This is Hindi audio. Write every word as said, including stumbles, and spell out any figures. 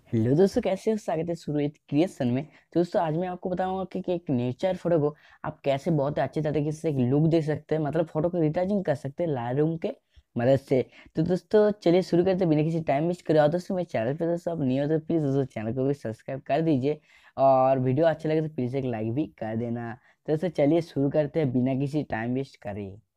हेलो दोस्तों, कैसे हो? स्वागत है सुरजीत क्रिएशन में। तो दोस्तों, आज मैं आपको बताऊंगा कि, कि एक नेचर फोटो को आप कैसे बहुत अच्छे तरीके से एक लुक दे सकते हैं, मतलब फोटो को रिटाइजिंग कर सकते हैं लाइट रूम के मदद से। तो दोस्तों चलिए शुरू करते हैं बिना किसी टाइम वेस्ट करे। और दोस्तों मेरे चैनल पे दोस्तों आप नहीं हो तो प्लीज़ दोस्तों चैनल को भी सब्सक्राइब कर दीजिए, और वीडियो अच्छा लगे तो प्लीज़ एक लाइक भी कर देना। तो दोस्तों चलिए शुरू करते हैं बिना किसी टाइम वेस्ट करे।